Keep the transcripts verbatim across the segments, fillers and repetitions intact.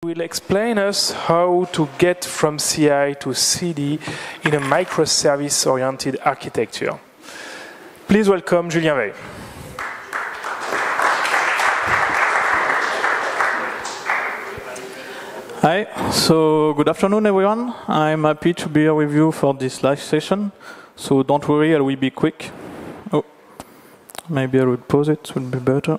will explain us how to get from C I to C D in a microservice-oriented architecture. Please welcome Julien Weil. Hi, so good afternoon everyone. I'm happy to be here with you for this live session. So don't worry, I will be quick. Oh, maybe I would pause it, it would be better.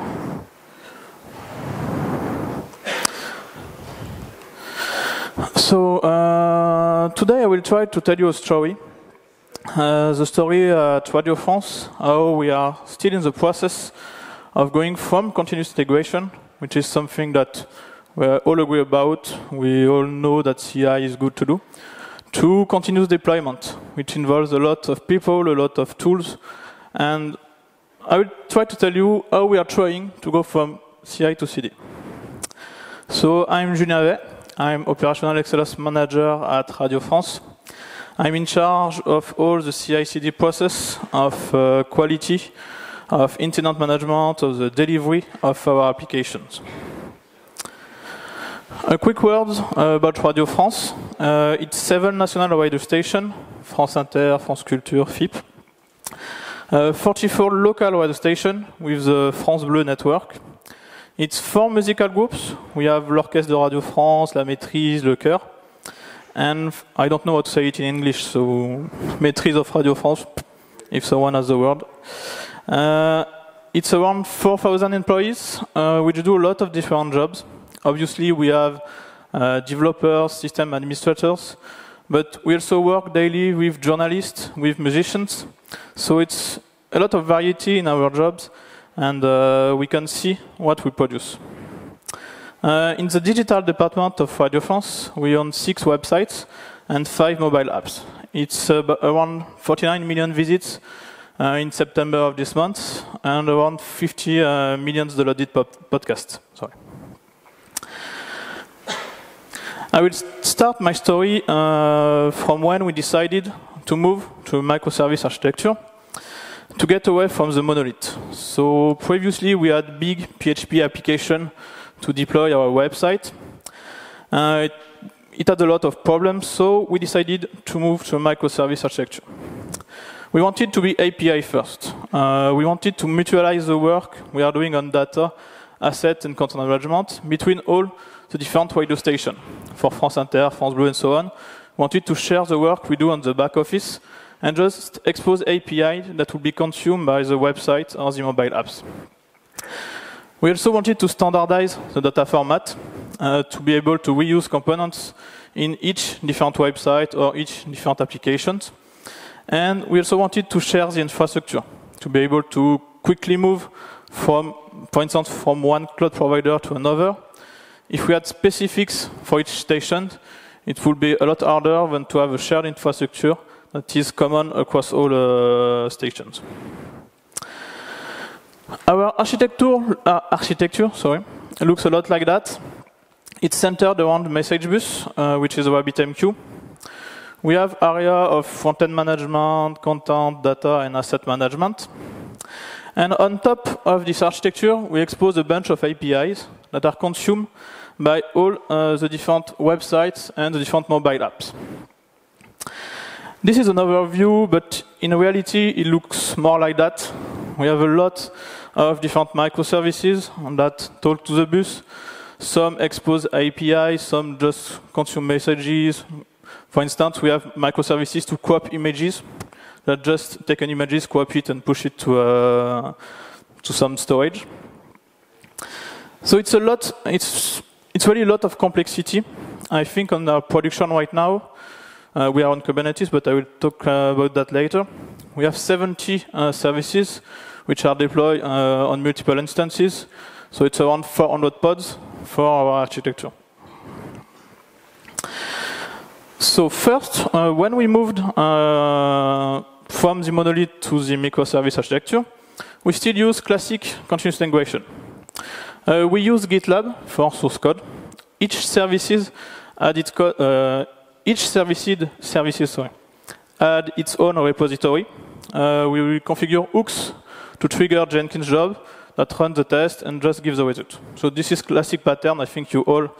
So uh, today I will try to tell you a story. Uh, the story at Radio France, how we are still in the process of going from continuous integration, which is something that we all agree about, we all know that C I is good to do, to continuous deployment, which involves a lot of people, a lot of tools, and I will try to tell you how we are trying to go from C I to C D. So I'm Julien Weil, I'm Operational Excellence Manager at Radio France. I'm in charge of all the C I C D process, of uh, quality, of incident management, of the delivery of our applications. A quick word uh, about Radio France. Uh, it's seven national radio stations, France Inter, France Culture, F I P. Uh, forty-four local radio stations with the France Bleu network. It's four musical groups. We have l'Orchestre de Radio France, La Maîtrise, Le Chœur. And I don't know how to say it in English, so Maîtrise of Radio France, if someone has the word. Uh, it's around four thousand employees, uh, which do a lot of different jobs. Obviously, we have uh, developers, system administrators, but we also work daily with journalists, with musicians. So it's a lot of variety in our jobs, and uh, we can see what we produce. Uh, in the digital department of Radio France, we own six websites and five mobile apps. It's uh, around forty-nine million visits uh, in September of this month, and around fifty uh, million downloaded podcasts. Sorry. I will start my story uh, from when we decided to move to a microservice architecture to get away from the monolith. So previously we had big P H P application to deploy our website. Uh, it, it had a lot of problems, so we decided to move to a microservice architecture. We wanted to be A P I first. Uh, we wanted to mutualize the work we are doing on data, asset and content management between all the different radio stations. For France Inter, France Bleu, and so on, we wanted to share the work we do on the back office and just expose A P I that will be consumed by the website or the mobile apps. We also wanted to standardize the data format uh, to be able to reuse components in each different website or each different applications. And we also wanted to share the infrastructure to be able to quickly move from, for instance, from one cloud provider to another. If we had specifics for each station, it would be a lot harder than to have a shared infrastructure that is common across all uh, stations. Our architecture, uh, architecture sorry, looks a lot like that. It's centered around message bus, uh, which is RabbitMQ. We have area of front-end management, content, data, and asset management. And on top of this architecture, we expose a bunch of A P Is that are consumed by all uh, the different websites and the different mobile apps. This is an overview, but in reality, it looks more like that. We have a lot of different microservices that talk to the bus. Some expose A P I, some just consume messages. For instance, we have microservices to co-op images that just take an image, co-op it, and push it to, uh, to some storage. So it's a lot, it's, it's really a lot of complexity. I think on our production right now, uh, we are on Kubernetes, but I will talk uh, about that later. We have seventy uh, services which are deployed uh, on multiple instances. So it's around four hundred pods for our architecture. So first, uh, when we moved uh, from the monolith to the microservice architecture, we still use classic continuous integration. Uh, we use GitLab for source code. Each services had its co uh, each services services sorry had its own repository. Uh, we will configure hooks to trigger Jenkins job that run the test and just give the result. So this is classic pattern. I think you all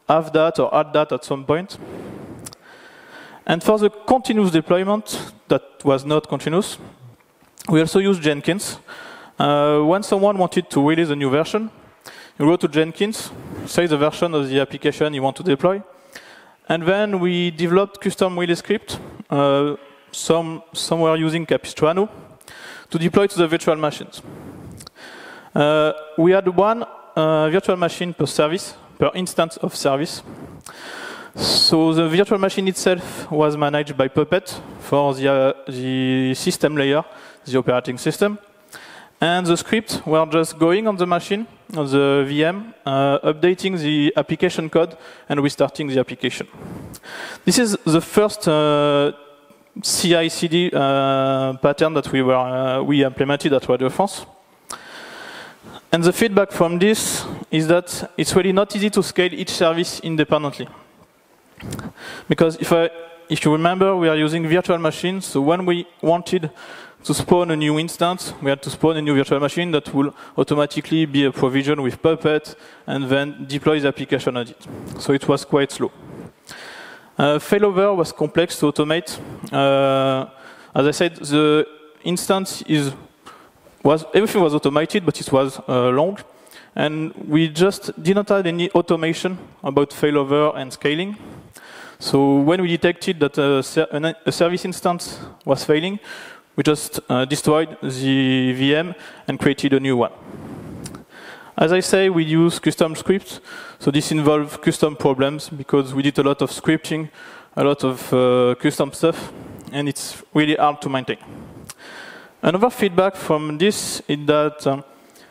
have that or add that at some point. And for the continuous deployment that was not continuous, we also use Jenkins. Uh, when someone wanted to release a new version, you go to Jenkins, say the version of the application you want to deploy, and then we developed custom release script, uh, some, some were using Capistrano, to deploy to the virtual machines. Uh, we had one uh, virtual machine per service, per instance of service. So the virtual machine itself was managed by Puppet for the, uh, the system layer, the operating system. And the scripts were just going on the machine, on the V M, uh, updating the application code and restarting the application. This is the first uh, C I C D uh, pattern that we, were, uh, we implemented at Radio France. And the feedback from this is that it's really not easy to scale each service independently. Because if, I, if you remember, we are using virtual machines, so when we wanted to spawn a new instance, we had to spawn a new virtual machine that will automatically be a provision with Puppet and then deploy the application on it. So it was quite slow. Uh, failover was complex to automate. Uh, as I said, the instance is was everything was automated, but it was uh, long, and we just did not have any automation about failover and scaling. So when we detected that a, ser a service instance was failing, we just uh, destroyed the V M and created a new one. As I say, we use custom scripts, so this involves custom problems because we did a lot of scripting, a lot of uh, custom stuff, and it's really hard to maintain. Another feedback from this is that um,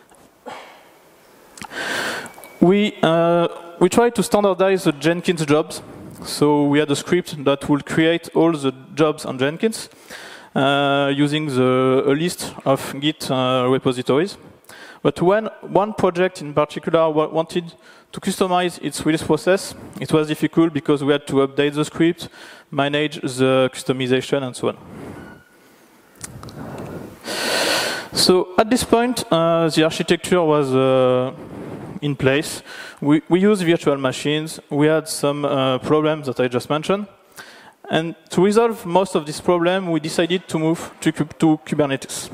we, uh, we tried to standardize the Jenkins jobs. So we had a script that will create all the jobs on Jenkins uh, using the, a list of Git uh, repositories. But when one project in particular wanted to customize its release process, it was difficult because we had to update the script, manage the customization, and so on. So at this point, uh, the architecture was uh, in place. We, we used virtual machines. We had some uh, problems that I just mentioned. And to resolve most of this problem, we decided to move to, to Kubernetes.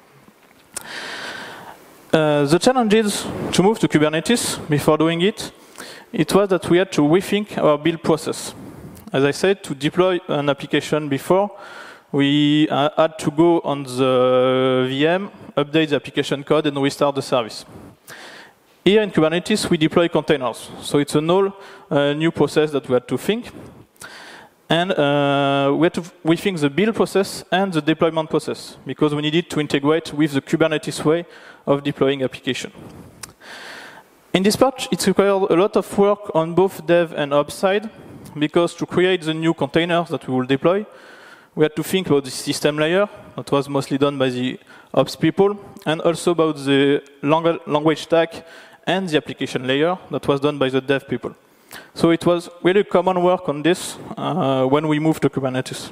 Uh, the challenges to move to Kubernetes before doing it, it was that we had to rethink our build process. As I said, to deploy an application before, we uh, had to go on the V M, update the application code, and restart the service. Here in Kubernetes, we deploy containers. So it's a whole uh, new process that we had to think. And uh, we had to rethink the build process and the deployment process, because we needed to integrate with the Kubernetes way of deploying application. In this part, it required a lot of work on both dev and ops side, because to create the new containers that we will deploy, we had to think about the system layer, that was mostly done by the ops people, and also about the language stack and the application layer, that was done by the dev people. So it was really common work on this uh, when we moved to Kubernetes.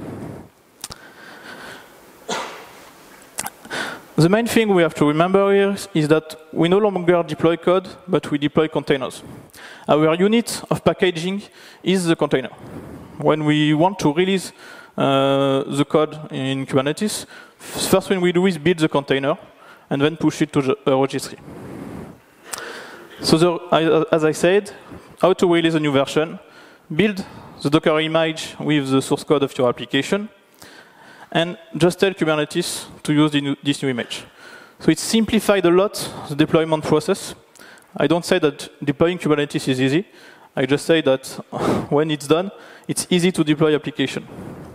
The main thing we have to remember here is that we no longer deploy code, but we deploy containers. Our unit of packaging is the container. When we want to release uh, the code in Kubernetes, first thing we do is build the container and then push it to the uh, registry. So the, as I said, how to release a new version, build the Docker image with the source code of your application, and just tell Kubernetes to use the new, this new image. So it simplified a lot the deployment process. I don't say that deploying Kubernetes is easy. I just say that when it's done, it's easy to deploy application.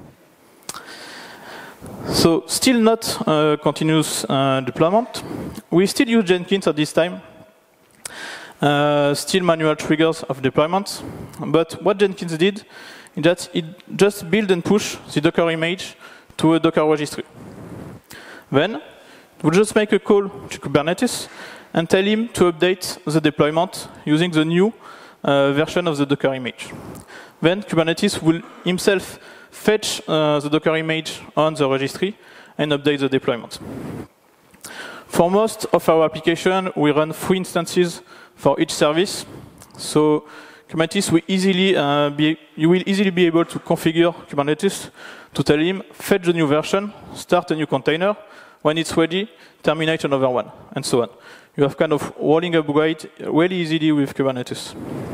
So still not uh, continuous uh, deployment. We still use Jenkins at this time. Uh, still manual triggers of deployments. But what Jenkins did is that it just build and push the Docker image to a Docker registry. Then we'll just make a call to Kubernetes and tell him to update the deployment using the new uh, version of the Docker image. Then Kubernetes will himself fetch uh, the Docker image on the registry and update the deployment. For most of our application, we run three instances for each service. So Kubernetes will easily uh, be, you will easily be able to configure Kubernetes to tell him, fetch the new version, start a new container, when it's ready, terminate another one, and so on. You have kind of rolling upgrade really easily with Kubernetes.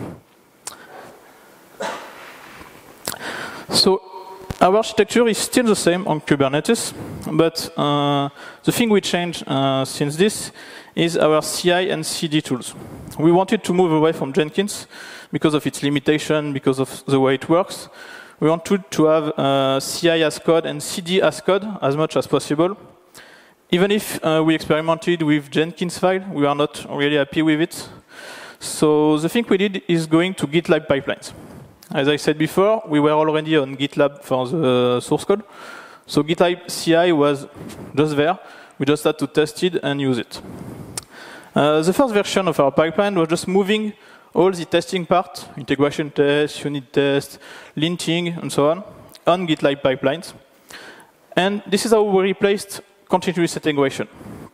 So our architecture is still the same on Kubernetes, but uh, the thing we changed uh, since this is our C I and C D tools. We wanted to move away from Jenkins because of its limitation, because of the way it works. We wanted to have uh, C I as code and C D as code as much as possible. Even if uh, we experimented with Jenkins file, we are not really happy with it. So the thing we did is going to GitLab pipelines. As I said before, we were already on GitLab for the source code. So GitLab C I was just there. We just had to test it and use it. Uh, the first version of our pipeline was just moving all the testing part, integration tests, unit tests, linting, and so on, on GitLab pipelines. And this is how we replaced continuous integration.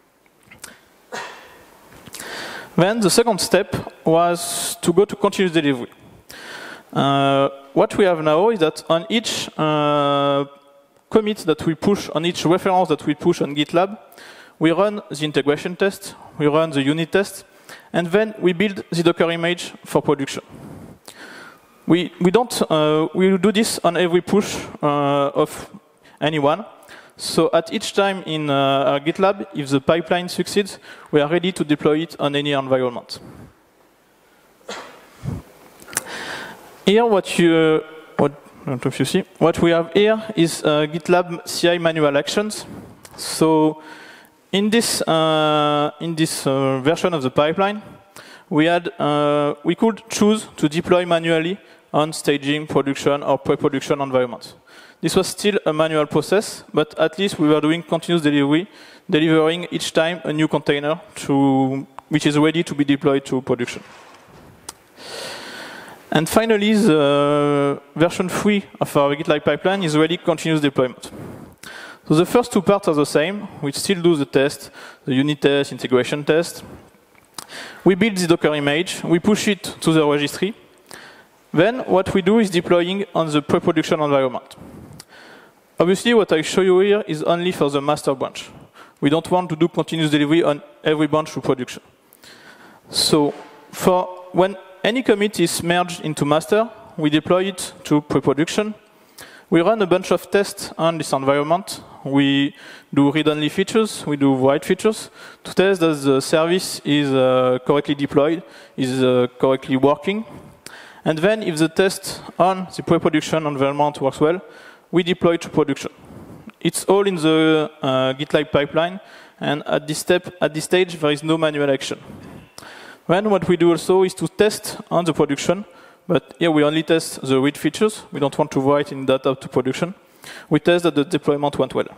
Then the second step was to go to continuous delivery. Uh, what we have now is that on each uh, commit that we push, on each reference that we push on GitLab, we run the integration test, we run the unit test, and then we build the Docker image for production. We, we don't, uh, we do this on every push uh, of anyone. So at each time in uh, our GitLab, if the pipeline succeeds, we are ready to deploy it on any environment. Here, what you, uh, what, I don't know if you see, what we have here is uh, GitLab C I manual actions. So in this uh, in this uh, version of the pipeline, we had uh, we could choose to deploy manually on staging, production, or pre-production environments. This was still a manual process, but at least we were doing continuous delivery, delivering each time a new container to, which is ready to be deployed to production. And finally, the version three of our GitLab pipeline is ready continuous deployment. So the first two parts are the same. We still do the test, the unit test, integration test. We build the Docker image, we push it to the registry. Then what we do is deploying on the pre-production environment. Obviously, what I show you here is only for the master branch. We don't want to do continuous delivery on every branch to production. So for when any commit is merged into master, we deploy it to pre-production. We run a bunch of tests on this environment. We do read-only features, we do write features to test that the service is uh, correctly deployed, is uh, correctly working. And then if the test on the pre-production environment works well, we deploy to production. It's all in the uh, GitLab pipeline, and at this step, at this stage, there is no manual action. Then what we do also is to test on the production, but here we only test the read features. We don't want to write in data to production. We test that the deployment went well.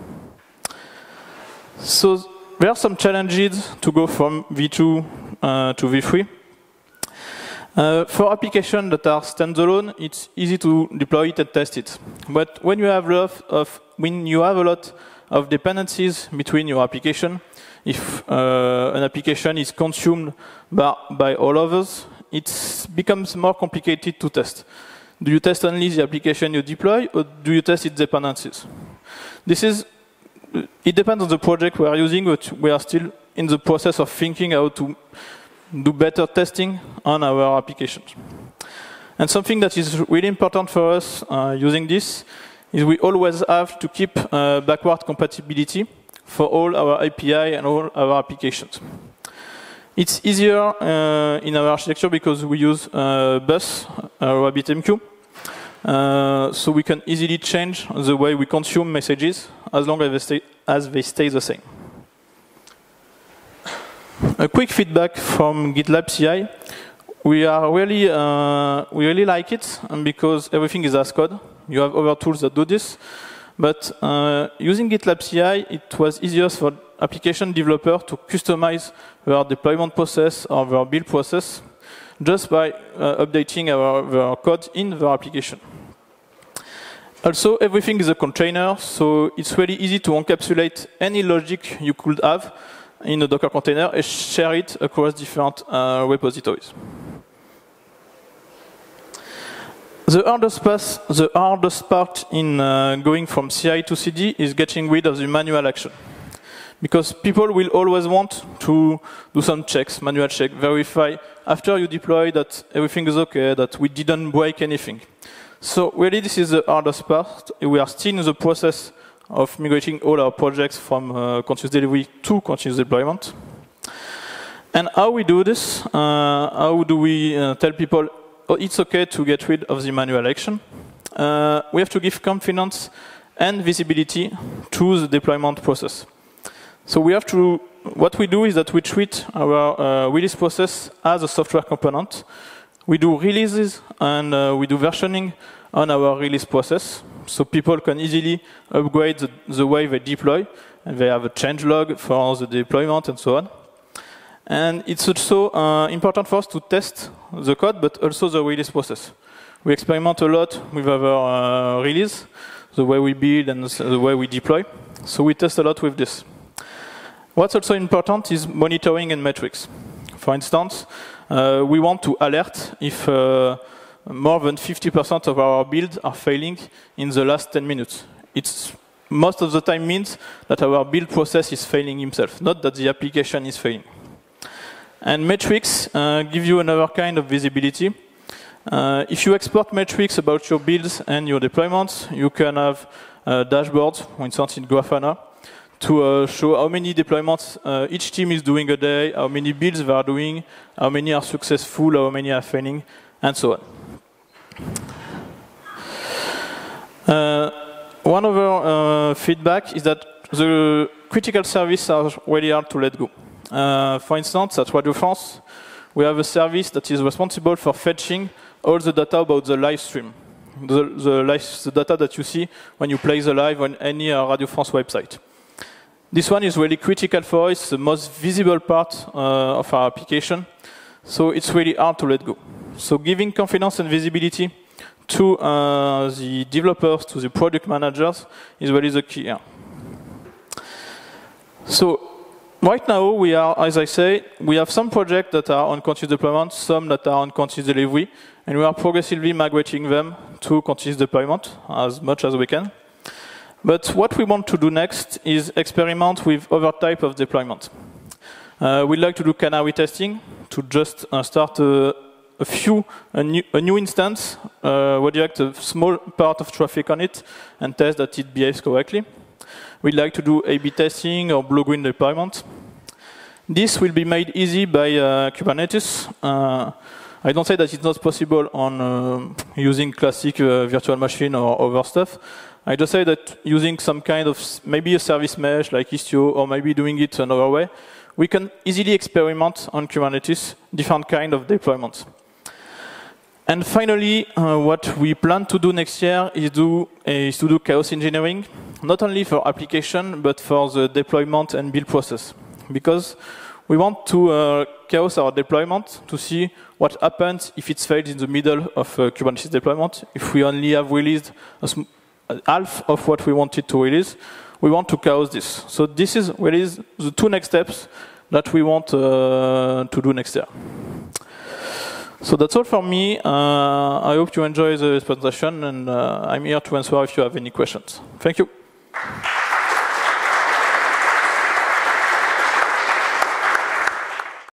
So there are some challenges to go from V two uh, to V three. Uh, for applications that are standalone, it's easy to deploy it and test it. But when you have a lot of, when you have a lot of dependencies between your application, if uh, an application is consumed by, by all others, it becomes more complicated to test. Do you test only the application you deploy, or do you test its dependencies? This is, it depends on the project we are using, but we are still in the process of thinking how to do better testing on our applications. And something that is really important for us uh, using this is we always have to keep uh, backward compatibility for all our A P I and all our applications. It's easier uh, in our architecture because we use uh, Bus, uh, RabbitMQ, uh, so we can easily change the way we consume messages as long as they stay, as they stay the same. A quick feedback from GitLab C I. We are really, uh, we really like it because everything is as code. You have other tools that do this, but uh, using GitLab C I, it was easier for application developer to customize their deployment process or their build process just by uh, updating our, their code in their application. Also, everything is a container, so it's really easy to encapsulate any logic you could have in a Docker container and share it across different uh, repositories. The hardest, path, the hardest part in uh, going from C I to C D is getting rid of the manual action. Because people will always want to do some checks, manual check, verify after you deploy that everything is okay, that we didn't break anything. So really this is the hardest part. We are still in the process of migrating all our projects from uh, continuous delivery to continuous deployment. And how we do this, uh, how do we uh, tell people, oh, it's okay to get rid of the manual action? Uh, we have to give confidence and visibility to the deployment process. So we have to, what we do is that we treat our uh, release process as a software component. We do releases and uh, we do versioning on our release process. So people can easily upgrade the, the way they deploy, and they have a change log for the deployment and so on. And it's also uh, important for us to test the code, but also the release process. We experiment a lot with our uh, release, the way we build and the way we deploy. So we test a lot with this. What's also important is monitoring and metrics. For instance, uh, we want to alert if uh, more than fifty percent of our builds are failing in the last ten minutes. It's most of the time means that our build process is failing himself, not that the application is failing. And metrics uh, give you another kind of visibility. Uh, if you export metrics about your builds and your deployments, you can have uh, dashboards, for instance in Grafana, to uh, show how many deployments uh, each team is doing a day, how many builds they are doing, how many are successful, how many are failing, and so on. Uh, one other uh, feedback is that the critical services are really hard to let go. Uh, for instance, at Radio France, we have a service that is responsible for fetching all the data about the live stream, the, the, live, the data that you see when you play the live on any uh, Radio France website. This one is really critical for us, the most visible part uh, of our application, so it's really hard to let go. So giving confidence and visibility to uh, the developers, to the product managers, is really the key here. So right now, we are, as I say, we have some projects that are on continuous deployment, some that are on continuous delivery, and we are progressively migrating them to continuous deployment as much as we can. But what we want to do next is experiment with other type of deployment. Uh, we'd like to do canary testing, to just uh, start a, a few, a new, a new instance, uh, redirect a small part of traffic on it, and test that it behaves correctly. We'd like to do A B testing or blue-green deployment. This will be made easy by uh, Kubernetes. Uh, I don't say that it's not possible on uh, using classic uh, virtual machine or other stuff. I just say that using some kind of, maybe a service mesh like Istio, or maybe doing it another way, we can easily experiment on Kubernetes different kind of deployments. And finally, uh, what we plan to do next year is, do, uh, is to do chaos engineering, not only for application, but for the deployment and build process. Because we want to uh, chaos our deployment to see what happens if it fails in the middle of uh, Kubernetes deployment. If we only have released a sm half of what we wanted to release, we want to chaos this. So this is really the two next steps that we want uh, to do next year. So that's all from me. Uh, I hope you enjoy the presentation, and uh, I'm here to answer if you have any questions. Thank you.